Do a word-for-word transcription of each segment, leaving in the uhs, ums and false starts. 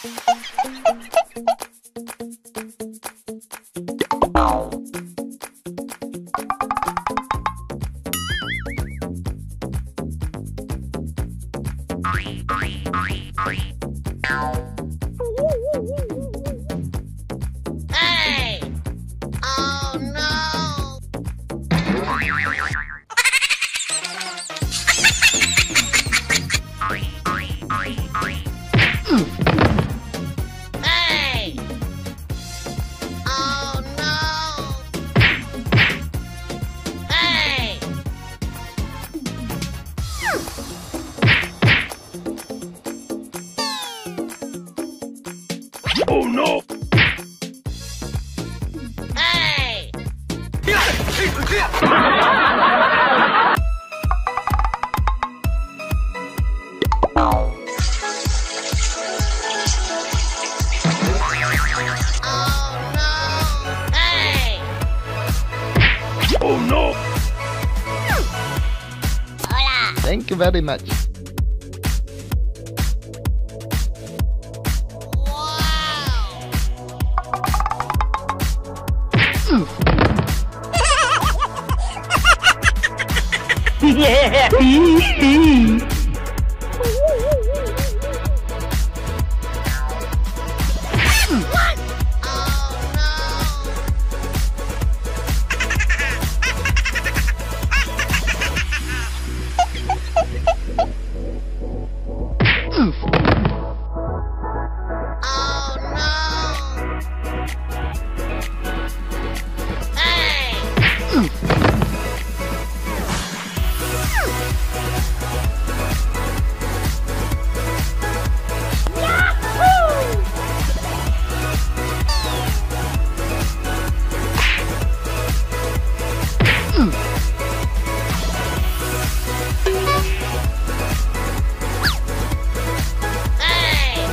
Hey! Oh no! Hey! Oh no! Hey! Oh no! Hey! Oh no! Hey! Oh no! Hola! Thank you very much. Wow! What? Oh no! Oh no! Hey! Hey!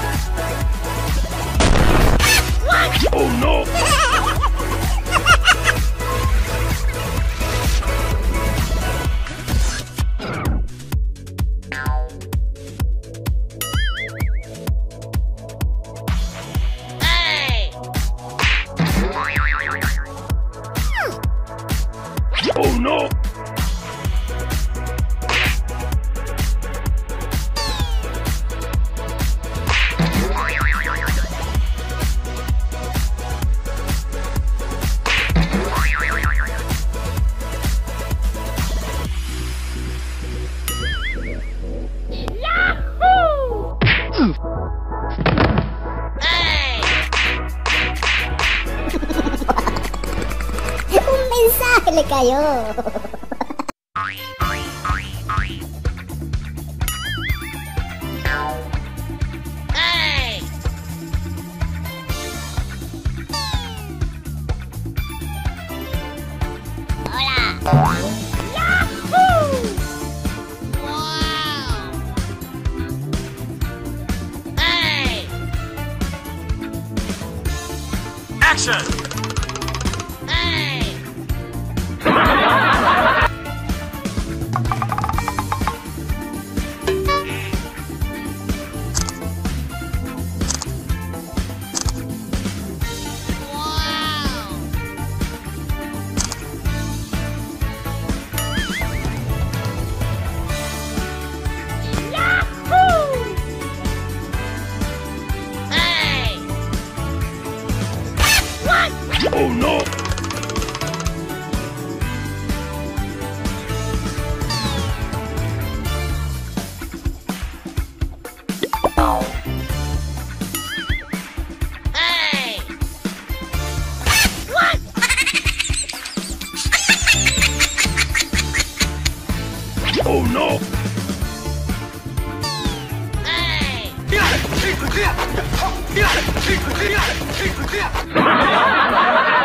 What? Oh no! Hey! Oh no! Hey! Un mensaje le cayó. Hey! Hola! Yahoo! Wow! Hey! Action! Hey! Wow! Yahoo! Hey! What? Oh no! Hey! What? Oh no! Hey!